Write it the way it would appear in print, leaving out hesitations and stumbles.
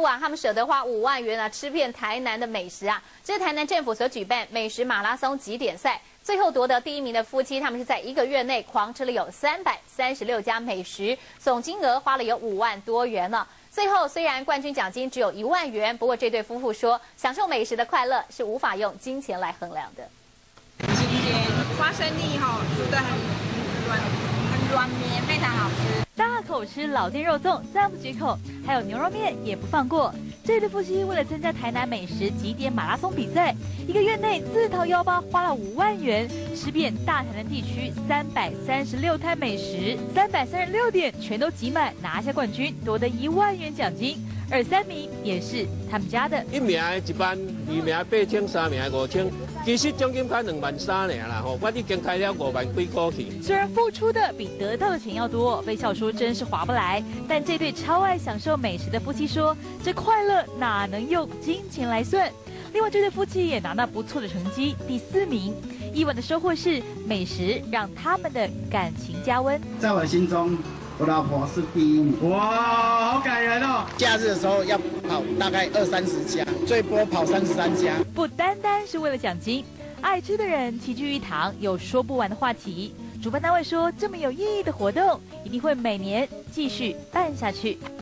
他们舍得花5万元吃遍台南的美食啊！这是台南政府所举办美食马拉松集点赛，最后夺得第1名的夫妻，他们是在1个月内狂吃了有336家美食，总金额花了有5万多元呢。最后虽然冠军奖金只有1万元，不过这对夫妇说，享受美食的快乐是无法用金钱来衡量的。 新鲜花生粒煮得很软绵，非常好吃。 大口吃老店肉粽，赞不绝口，还有牛肉面也不放过。这对夫妻为了参加台南美食集点马拉松比赛，1个月内自掏腰包花了5万元，吃遍大台南地区336摊美食，336点全都挤满，拿下冠军，夺得1万元奖金。而3名也是他们家的。 1名1万，2名8千，3名5千，其实奖金才2万3尔啦我已经开了5万几块去。虽然付出的比得到的钱要多，被笑说真是划不来。但这对超爱享受美食的夫妻说，这快乐哪能用金钱来算？另外，这对夫妻也拿到不错的成绩，第4名。意外的收获是，美食让他们的感情加温。 在我心中，我老婆是第1名。哇，好感人哦！假日的时候要跑大概20-30家，最多跑33家。 不单单是为了奖金，爱吃的人齐聚一堂，有说不完的话题。主办单位说，这么有意义的活动，一定会每年继续办下去。